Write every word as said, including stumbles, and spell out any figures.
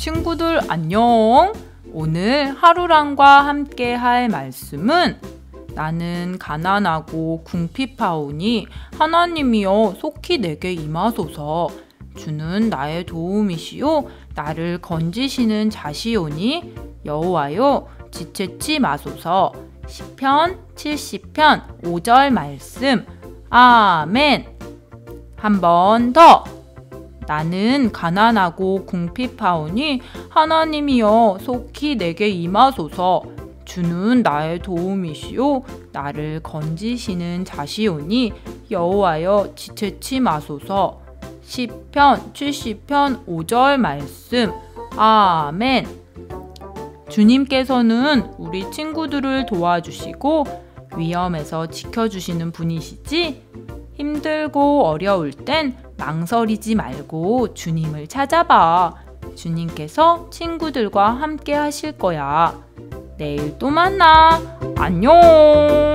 친구들 안녕. 오늘 하루랑과 함께 할 말씀은 나는 가난하고 궁핍하오니 하나님이여 속히 내게 임하소서. 주는 나의 도움이시요 나를 건지시는 자시오니 여호와여 지체치 마소서. 시편 칠십 편 오 절 말씀. 아멘. 한 번 더. 나는 가난하고 궁핍하오니 하나님이여 속히 내게 임하소서. 주는 나의 도움이시요 나를 건지시는 자시오니 여호와여 지체치 마소서. 시편 칠십 편 오 절 말씀. 아멘. 주님께서는 우리 친구들을 도와주시고 위험에서 지켜주시는 분이시지? 힘들고 어려울 땐 망설이지 말고 주님을 찾아봐. 주님께서 친구들과 함께 하실 거야. 내일 또 만나. 안녕.